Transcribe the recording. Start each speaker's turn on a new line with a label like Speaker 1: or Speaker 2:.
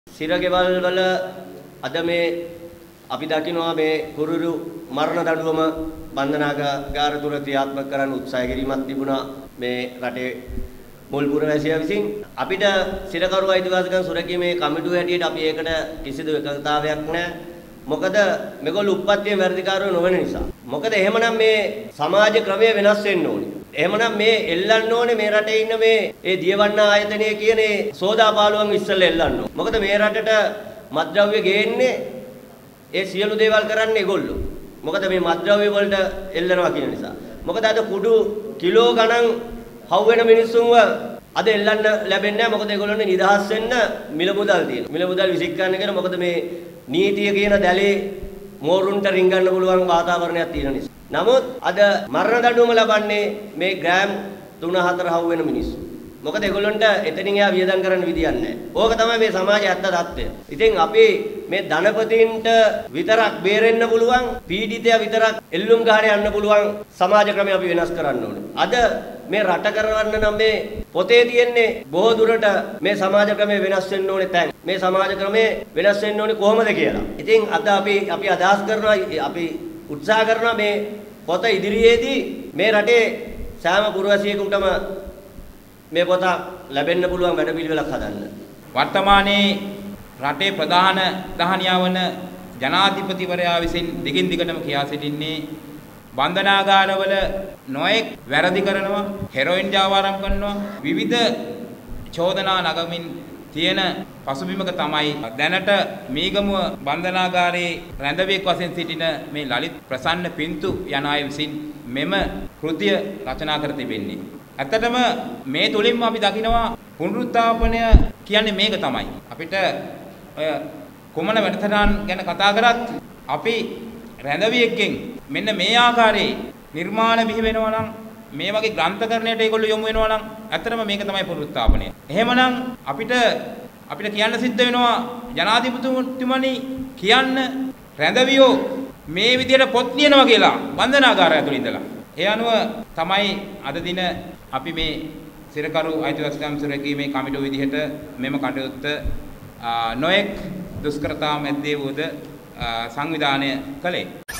Speaker 1: සිරගෙවල් වල අද මේ අපි දකිනවා මේ කුරුරු මරණ දඬුවම බන්ධනාගාර තුල ක්‍රියාත්මක කරන්න උත්සාහ කිරීමක් තිබුණා මේ රටේ මුල් පුරවැසියා විසින්. අපිට සිරකරු අයිතිවාසිකම් සුරැකීමේ කමිටුව හැටියට අපි ඒකට කිසිදු එකඟතාවයක් නැහැ. මොකද මේගොල්ලෝ උප්පත්තියේ වැඩිකාරයෝ නොවන නිසා. මොකද එහෙමනම් මේ සමාජ ක්‍රමය වෙනස් වෙන්න ඕනේ. එහෙමනම් මේ එල්ලන්න ඕනේ මේ රටේ ඉන්න මේ ඒ දියවන්න ආයතනයේ කියන ඒ සෝදාපාලුවන් ඉස්සෙල්ලා එල්ලන්න ඕනේ. මොකද මේ රටට මත්ද්‍රව්‍ය ගේන්නේ ඒ සියලු දේවල් කරන්නේ ඒගොල්ලෝ. මොකද මේ මත්ද්‍රව්‍ය වලට එල්ලනවා කියන නිසා. මොකද අද කුඩු කිලෝ ගණන් හවු වෙන මිනිස්සුන්ව අද එල්ලන්න ලැබෙන්නේ නැහැ. මොකද ඒගොල්ලෝනේ නිදහස් වෙන්න මිල මුදල් තියෙනවා. මිල මුදල් විසික් ගන්න කියන මොකද මේ නීතිය කියන දැලේ මෝරුන්ට රින්ගන්න පුළුවන් වාතාවරණයක් තියෙන නිසා. නමුත් අද මරණ දඬුවම ලබන්නේ මේ ග්‍රෑම් 3-4 හවු වෙන මිනිස්සු. මොකද ඒගොල්ලන්ට එතනින් එහා වියදම් කරන්න විදියක් නැහැ. ඕක තමයි මේ සමාජයේ ඇත්ත தත්ත්වය. ඉතින් අපි මේ ධනපතීන්ට විතරක් බේරෙන්න පුළුවන්, පීඩිතයා විතරක් එල්ලුම් ගහන යන්න පුළුවන් සමාජ ක්‍රමය අපි වෙනස් කරන්න ඕනේ. අද මේ රට කරවන්න නම් මේ පොතේ තියෙන්නේ බොහෝ දුරට මේ සමාජ ක්‍රමය වෙනස් වෙන්න ඕනේ තැන්. මේ සමාජ ක්‍රමය වෙනස් වෙන්න ඕනේ කොහොමද කියලා. ඉතින් අද අපි අදහස් කරනවා, අපි උත්සාහ කරනවා මේ පොත ඉදිරියේදී මේ රටේ සෑම පුරවැසියෙකුටම මේ පොත ලැබෙන්න පුළුවන් වැඩපිළිවෙලක් හදන්න.
Speaker 2: වර්තමානයේ රටේ ප්‍රධාන දහනියා වන ජනාධිපතිවරයා විසින් දිගින් දිගටම කියා සිටින්නේ බන්ධනාගාරවල නොයෙක් වැරදි කරනවා, හෙරොයින් ජාවාරම් කරනවා, විවිධ චෝදනා නගමින් තියෙන පසුබිමක තමයි දැනට මීගමුව බන්ධනාගාරයේ රැඳවියෙක් වශයෙන් සිටින මේ ලලිත් ප්‍රසන්න පින්තු යන අය විසින් මෙම කෘත්‍ය රචනා කර තිබෙන්නේ. ඇත්තටම මේ තුලින්ම අපි දකිනවා පුනරුත්ථාපනය කියන්නේ මේක තමයි. අපිට ඔය කොමන වැඩසටහන් ගැන කතා කරත් අපි රැඳවියෙක්ගෙන් මෙන්න මේ ආකාරයේ නිර්මාණ බිහි වෙනවා නම්, මේ වගේ ග්‍රන්ථකරණයට ඒගොල්ලෝ යොමු වෙනවා නම් ඇත්තටම මේක තමයි පුනරුත්ථාපනය. එහෙමනම් අපිට කියන්න සිද්ධ වෙනවා ජනාධිපතිතුමනි කියන්න රැඳවියෝ මේ විදියට පොත් ලියනවා කියලා බන්ධනාගාරය ඇතුළේ ඉඳලා. ඒ අනුව තමයි අද දින අපි මේ සිරකරු අයිතිවාසිකම් සුරැකීමේ කමිටුව විදිහට මෙම කටයුත්ත නොඑක් දුෂ්කරතා මැද්දේ වුවද සංවිධානය කළේ.